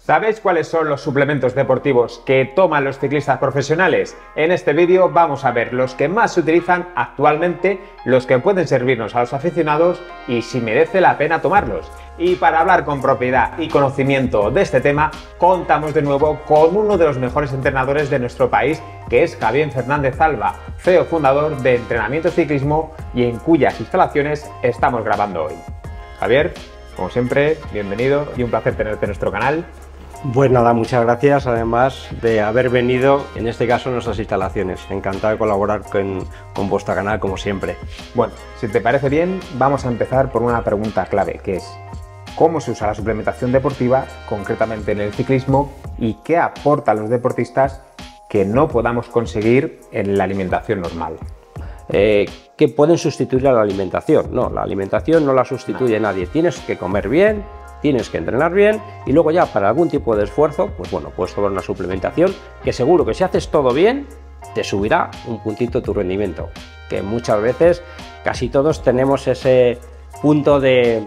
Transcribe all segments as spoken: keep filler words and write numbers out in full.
¿Sabéis cuáles son los suplementos deportivos que toman los ciclistas profesionales? En este vídeo vamos a ver los que más se utilizan actualmente, los que pueden servirnos a los aficionados y si merece la pena tomarlos. Y para hablar con propiedad y conocimiento de este tema, contamos de nuevo con uno de los mejores entrenadores de nuestro país, que es Javier Fernández Alba, C E O fundador de Entrenamiento Ciclismo y en cuyas instalaciones estamos grabando hoy. Javier, como siempre, bienvenido y un placer tenerte en nuestro canal. Pues nada, muchas gracias además de haber venido, en este caso, en nuestras instalaciones. Encantado de colaborar con, con vuestro canal, como siempre. Bueno, si te parece bien, vamos a empezar por una pregunta clave, que es ¿cómo se usa la suplementación deportiva, concretamente en el ciclismo, y qué aporta a los deportistas que no podamos conseguir en la alimentación normal? Eh, que pueden sustituir a la alimentación. No, la alimentación no la sustituye no. nadie. Tienes que comer bien, tienes que entrenar bien y luego ya para algún tipo de esfuerzo, pues bueno, puedes tomar una suplementación que seguro que si haces todo bien, te subirá un puntito tu rendimiento. Que muchas veces, casi todos tenemos ese punto de,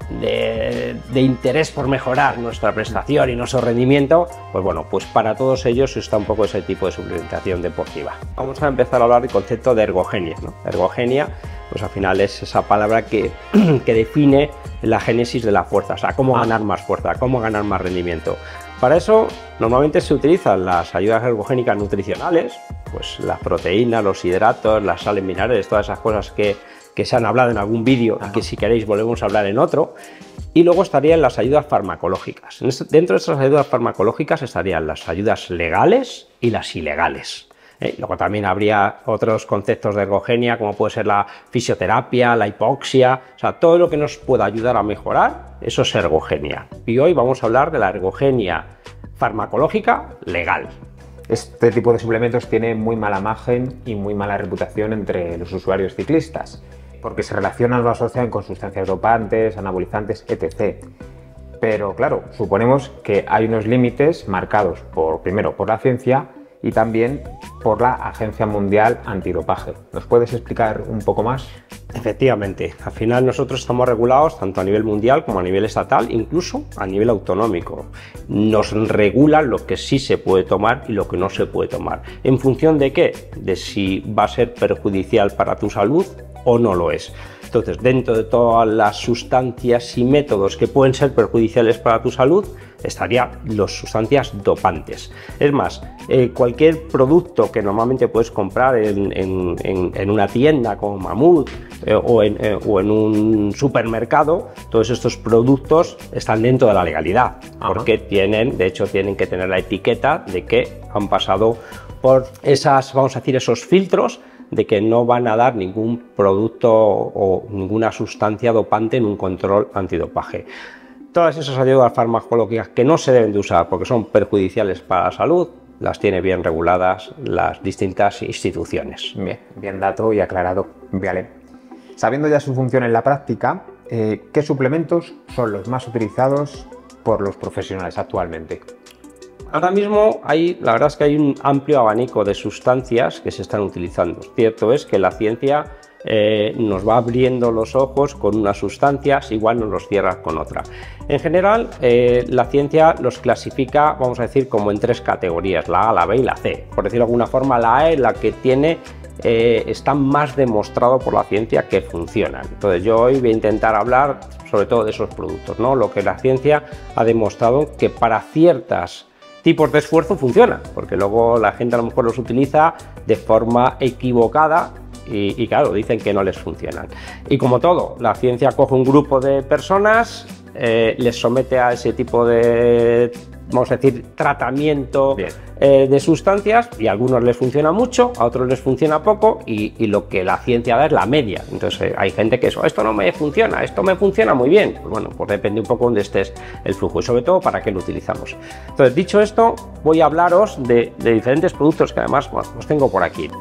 de, de interés por mejorar nuestra prestación y nuestro rendimiento, pues bueno, pues para todos ellos está un poco ese tipo de suplementación deportiva. Vamos a empezar a hablar del concepto de ergogenia, ¿no? Ergogenia, pues al final es esa palabra que, que define la génesis de la fuerza, o sea, cómo ganar más fuerza, cómo ganar más rendimiento. Para eso normalmente se utilizan las ayudas ergogénicas nutricionales, pues las proteínas, los hidratos, las sales minerales, todas esas cosas que, que se han hablado en algún vídeo y que si queréis volvemos a hablar en otro. Y luego estarían las ayudas farmacológicas. Dentro de estas ayudas farmacológicas estarían las ayudas legales y las ilegales. Eh, luego también habría otros conceptos de ergogenia, como puede ser la fisioterapia, la hipoxia, o sea, todo lo que nos pueda ayudar a mejorar, eso es ergogenia. Y hoy vamos a hablar de la ergogenia farmacológica legal. Este tipo de suplementos tiene muy mala imagen y muy mala reputación entre los usuarios ciclistas, porque se relacionan o lo asocian con sustancias dopantes, anabolizantes, etcétera. Pero claro, suponemos que hay unos límites marcados por, primero por la ciencia y también por la Agencia Mundial Antidopaje. ¿Nos puedes explicar un poco más? Efectivamente, al final nosotros estamos regulados tanto a nivel mundial como a nivel estatal, incluso a nivel autonómico. Nos regulan lo que sí se puede tomar y lo que no se puede tomar. ¿En función de qué? De si va a ser perjudicial para tu salud o no lo es. Entonces, dentro de todas las sustancias y métodos que pueden ser perjudiciales para tu salud, estarían las sustancias dopantes. Es más, eh, cualquier producto que normalmente puedes comprar en, en, en, en una tienda como Mamut eh, o, en, eh, o en un supermercado, todos estos productos están dentro de la legalidad. Ajá. Porque tienen, de hecho, tienen que tener la etiqueta de que han pasado por esas, vamos a decir, esos filtros de que no van a dar ningún producto o ninguna sustancia dopante en un control antidopaje. Todas esas ayudas farmacológicas que no se deben de usar porque son perjudiciales para la salud, las tiene bien reguladas las distintas instituciones. Bien, bien dato y aclarado. Vale. Sabiendo ya su función en la práctica, eh, ¿qué suplementos son los más utilizados por los profesionales actualmente? Ahora mismo hay, la verdad es que hay un amplio abanico de sustancias que se están utilizando. Cierto es que la ciencia eh, nos va abriendo los ojos con unas sustancias, igual nos los cierra con otra. En general, eh, la ciencia los clasifica, vamos a decir, como en tres categorías, la A, la B y la C. Por decirlo de alguna forma, la A es la que tiene, eh, está más demostrado por la ciencia que funcionan. Entonces yo hoy voy a intentar hablar sobre todo de esos productos, ¿no? Lo que la ciencia ha demostrado que para ciertas tipos de esfuerzo funciona, porque luego la gente a lo mejor los utiliza de forma equivocada y, y claro, dicen que no les funcionan. Y como todo, la ciencia coge un grupo de personas, eh, les somete a ese tipo de, vamos a decir, tratamiento eh, de sustancias y a algunos les funciona mucho, a otros les funciona poco y, y lo que la ciencia da es la media. Entonces eh, hay gente que eso, esto no me funciona, esto me funciona muy bien. Pues bueno, pues depende un poco de dónde estés el flujo y sobre todo para qué lo utilizamos. Entonces, dicho esto, voy a hablaros de, de diferentes productos que además, bueno, los tengo por aquí.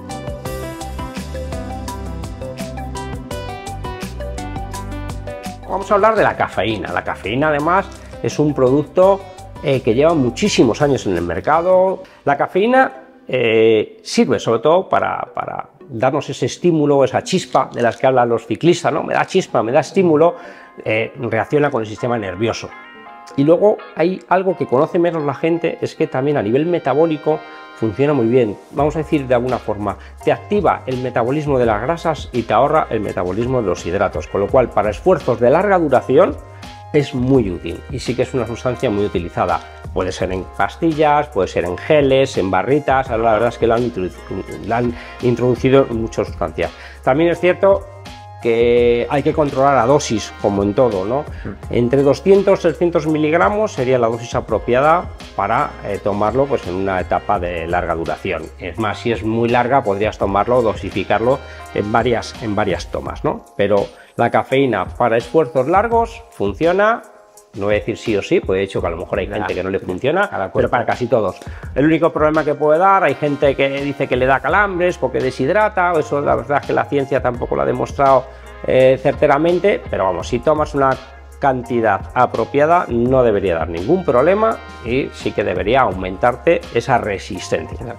Vamos a hablar de la cafeína. La cafeína además es un producto eh, que lleva muchísimos años en el mercado. La cafeína eh, sirve sobre todo para, para darnos ese estímulo, esa chispa de las que hablan los ciclistas, ¿no? Me da chispa, me da estímulo, eh, reacciona con el sistema nervioso. Y luego hay algo que conoce menos la gente, es que también a nivel metabólico funciona muy bien. Vamos a decir de alguna forma, te activa el metabolismo de las grasas y te ahorra el metabolismo de los hidratos, con lo cual para esfuerzos de larga duración es muy útil y sí que es una sustancia muy utilizada. Puede ser en pastillas, puede ser en geles, en barritas, ahora la verdad es que la han introducido, la han introducido en muchas sustancias. También es cierto que hay que controlar la dosis, como en todo, ¿no? Entre doscientos y trescientos miligramos sería la dosis apropiada para eh, tomarlo pues, en una etapa de larga duración. Es más, si es muy larga, podrías tomarlo, dosificarlo en varias, en varias tomas, ¿no? Pero la cafeína para esfuerzos largos funciona. No voy a decir sí o sí, pues de hecho que a lo mejor hay gente que no le funciona, pero para casi todos. El único problema que puede dar, hay gente que dice que le da calambres porque deshidrata, eso la verdad es que la ciencia tampoco lo ha demostrado eh, certeramente, pero vamos, si tomas una cantidad apropiada no debería dar ningún problema y sí que debería aumentarte esa resistencia.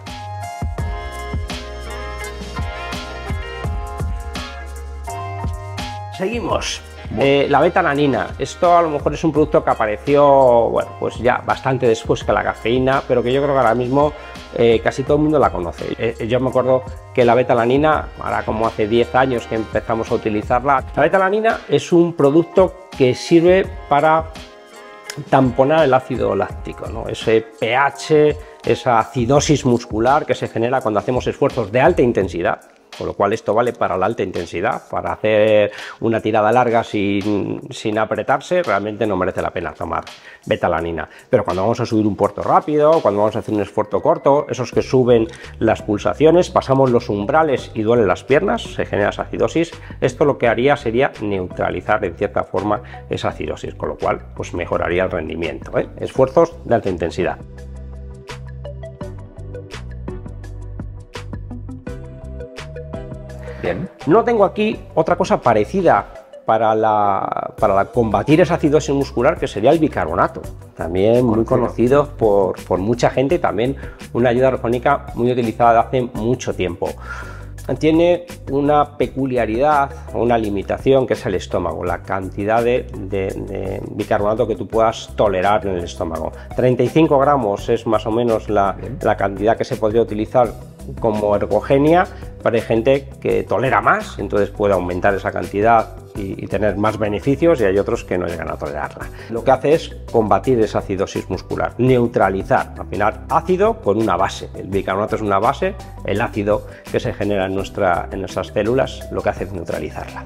Seguimos. Eh, la beta-alanina, esto a lo mejor es un producto que apareció, bueno, pues ya bastante después que la cafeína, pero que yo creo que ahora mismo eh, casi todo el mundo la conoce. Eh, yo me acuerdo que la beta-alanina, ahora como hace diez años que empezamos a utilizarla, la beta-alanina es un producto que sirve para tamponar el ácido láctico, ¿no? Ese pH, esa acidosis muscular que se genera cuando hacemos esfuerzos de alta intensidad. Con lo cual esto vale para la alta intensidad, para hacer una tirada larga sin, sin apretarse, realmente no merece la pena tomar beta-alanina. Pero cuando vamos a subir un puerto rápido, cuando vamos a hacer un esfuerzo corto, esos que suben las pulsaciones, pasamos los umbrales y duelen las piernas, se genera esa acidosis, esto lo que haría sería neutralizar en cierta forma esa acidosis, con lo cual pues mejoraría el rendimiento, ¿eh? Esfuerzos de alta intensidad. Bien. No tengo aquí otra cosa parecida para, la, para la combatir esa acidosis muscular, que sería el bicarbonato, también muy conocido por, por mucha gente, también una ayuda orgánica muy utilizada hace mucho tiempo. Tiene una peculiaridad o una limitación que es el estómago, la cantidad de, de, de bicarbonato que tú puedas tolerar en el estómago. treinta y cinco gramos es más o menos la, la cantidad que se podría utilizar como ergogenia, pero hay gente que tolera más, entonces puede aumentar esa cantidad y, y tener más beneficios, y hay otros que no llegan a tolerarla. Lo que hace es combatir esa acidosis muscular, neutralizar, al final ácido con una base. El bicarbonato es una base, el ácido que se genera en, nuestra, en nuestras células lo que hace es neutralizarla.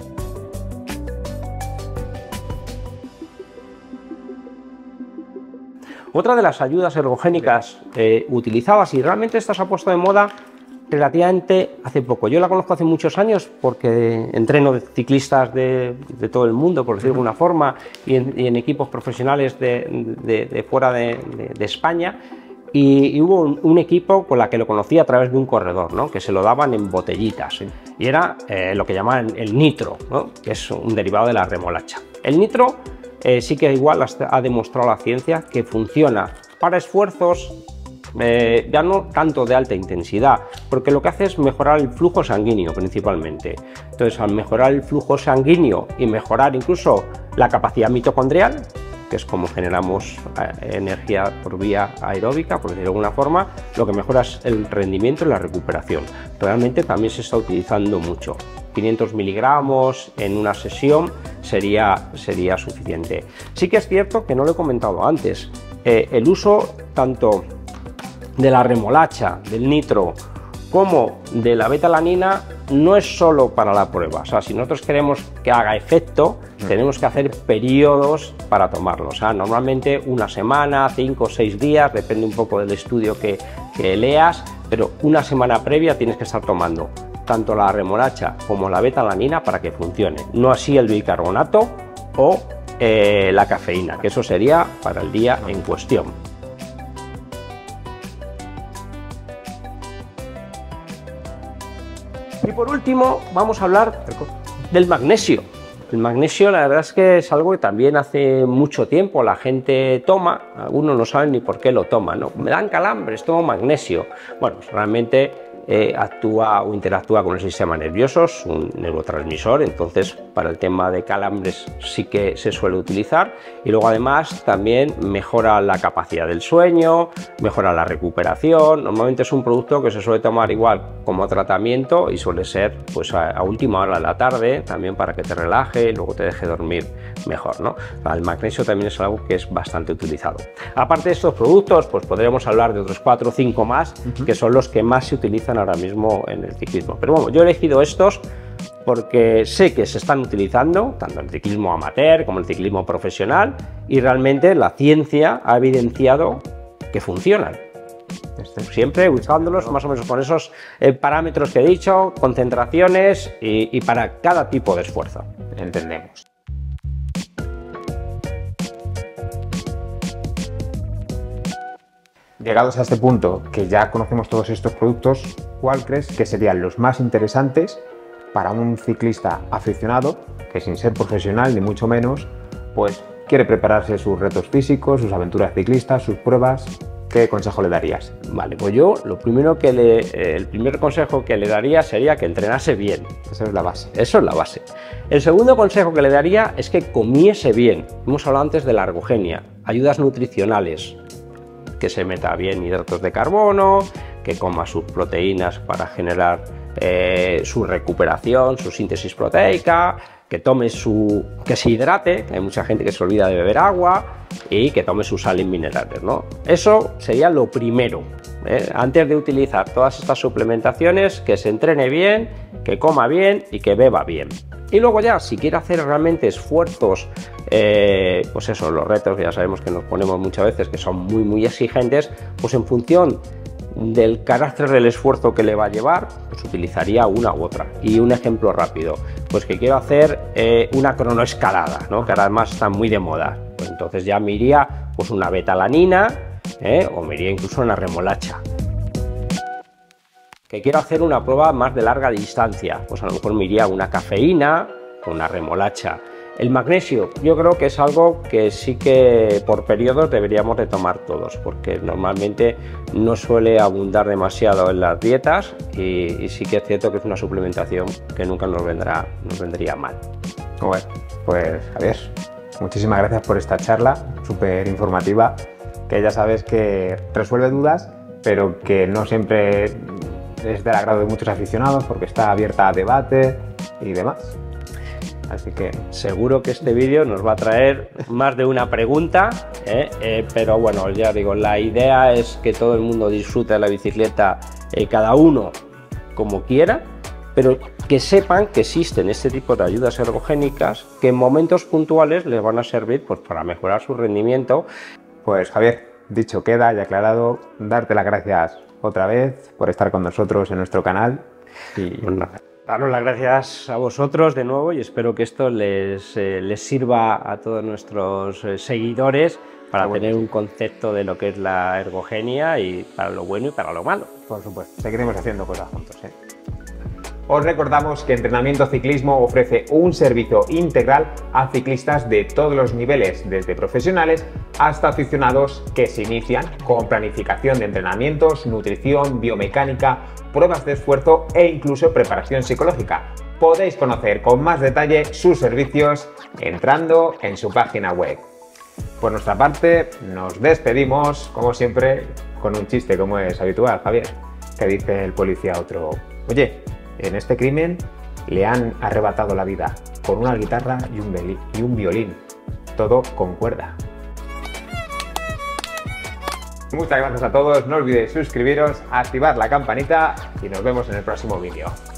Otra de las ayudas ergogénicas eh, utilizadas, y realmente esta se ha puesto de moda relativamente hace poco. Yo la conozco hace muchos años porque entreno ciclistas de, de todo el mundo, por decirlo de alguna forma, y en, y en equipos profesionales de, de, de fuera de, de, de España. Y, y hubo un, un equipo con la que lo conocí a través de un corredor, ¿no? Que se lo daban en botellitas, ¿sí? Y era eh, lo que llamaban el nitro, ¿no? Que es un derivado de la remolacha. El nitro eh, sí que igual ha demostrado la ciencia que funciona para esfuerzos Eh, ya no tanto de alta intensidad, porque lo que hace es mejorar el flujo sanguíneo principalmente. Entonces, al mejorar el flujo sanguíneo y mejorar incluso la capacidad mitocondrial, que es como generamos eh, energía por vía aeróbica, por decirlo de alguna forma, lo que mejora es el rendimiento y la recuperación. Realmente también se está utilizando mucho. quinientos miligramos en una sesión sería, sería suficiente. Sí que es cierto que no lo he comentado antes, eh, el uso tanto de la remolacha, del nitro, como de la beta-alanina no es solo para la prueba. O sea, si nosotros queremos que haga efecto, mm. tenemos que hacer periodos para tomarlo. O sea, normalmente una semana, cinco o seis días, depende un poco del estudio que, que leas, pero una semana previa tienes que estar tomando tanto la remolacha como la beta-alanina para que funcione. No así el bicarbonato o eh, la cafeína, que eso sería para el día en cuestión. Y por último vamos a hablar del magnesio. El magnesio, la verdad es que es algo que también hace mucho tiempo la gente toma, algunos no saben ni por qué lo toman, ¿no? Me dan calambres, tomo magnesio. Bueno, pues realmente eh, actúa o interactúa con el sistema nervioso, es un neurotransmisor, entonces para el tema de calambres sí que se suele utilizar, y luego además también mejora la capacidad del sueño, mejora la recuperación. Normalmente es un producto que se suele tomar igual como tratamiento y suele ser pues a, a última hora de la tarde, también para que te relaje y luego te deje dormir mejor, ¿no? El magnesio también es algo que es bastante utilizado. Aparte de estos productos, pues podríamos hablar de otros cuatro o cinco más, uh-huh, que son los que más se utilizan ahora mismo en el ciclismo. Pero bueno, yo he elegido estos porque sé que se están utilizando tanto en el ciclismo amateur como en el ciclismo profesional, y realmente la ciencia ha evidenciado que funcionan. Siempre usándolos más o menos con esos eh, parámetros que he dicho, concentraciones y, y para cada tipo de esfuerzo. Entendemos. Llegados a este punto, que ya conocemos todos estos productos, ¿cuál crees que serían los más interesantes para un ciclista aficionado, que sin ser profesional ni mucho menos, pues quiere prepararse sus retos físicos, sus aventuras ciclistas, sus pruebas? ¿Qué consejo le darías? Vale, pues yo lo primero que le, eh, el primer consejo que le daría sería que entrenase bien. Esa es la base. Eso es la base. El segundo consejo que le daría es que comiese bien. Hemos hablado antes de la ergogenia, ayudas nutricionales, que se meta bien hidratos de carbono, que coma sus proteínas para generar eh, su recuperación, su síntesis proteica, que tome su, que se hidrate, que hay mucha gente que se olvida de beber agua, y que tome sus sales minerales, ¿no? Eso sería lo primero, ¿eh? Antes de utilizar todas estas suplementaciones, que se entrene bien, que coma bien y que beba bien. Y luego ya, si quiere hacer realmente esfuerzos, eh, pues eso, los retos que ya sabemos que nos ponemos muchas veces, que son muy muy exigentes, pues en función del carácter del esfuerzo que le va a llevar, pues utilizaría una u otra. Y un ejemplo rápido, pues que quiero hacer eh, una cronoescalada, ¿no? Que además está muy de moda, pues entonces ya me iría pues una betalanina, ¿eh? O me iría incluso una remolacha. Que quiero hacer una prueba más de larga distancia, pues a lo mejor me iría una cafeína con una remolacha. El magnesio, yo creo que es algo que sí que por periodos deberíamos de tomar todos, porque normalmente no suele abundar demasiado en las dietas, y, y sí que es cierto que es una suplementación que nunca nos vendrá, nos vendría mal. Bueno, pues Javier, muchísimas gracias por esta charla súper informativa, que ya sabes que resuelve dudas, pero que no siempre es del agrado de muchos aficionados, porque está abierta a debate y demás. Así que seguro que este vídeo nos va a traer más de una pregunta, ¿eh? Eh, pero bueno, ya digo, la idea es que todo el mundo disfrute de la bicicleta, eh, cada uno como quiera, pero que sepan que existen este tipo de ayudas ergogénicas que en momentos puntuales les van a servir pues, para mejorar su rendimiento. Pues Javier, dicho queda y aclarado, darte las gracias otra vez por estar con nosotros en nuestro canal. Y bueno, daros las gracias a vosotros de nuevo, y espero que esto les, eh, les sirva a todos nuestros eh, seguidores para bueno, tener un concepto de lo que es la ergogenia, y para lo bueno y para lo malo. Por supuesto, seguiremos haciendo cosas juntos, ¿eh? Os recordamos que Entrenamiento Ciclismo ofrece un servicio integral a ciclistas de todos los niveles, desde profesionales hasta aficionados, que se inician con planificación de entrenamientos, nutrición, biomecánica, pruebas de esfuerzo e incluso preparación psicológica. Podéis conocer con más detalle sus servicios entrando en su página web. Por nuestra parte, nos despedimos, como siempre, con un chiste como es habitual, Javier, que dice el policía a otro: oye, en este crimen le han arrebatado la vida con una guitarra y un, y un violín, todo con cuerda. Muchas gracias a todos, no olvidéis suscribiros, activar la campanita y nos vemos en el próximo vídeo.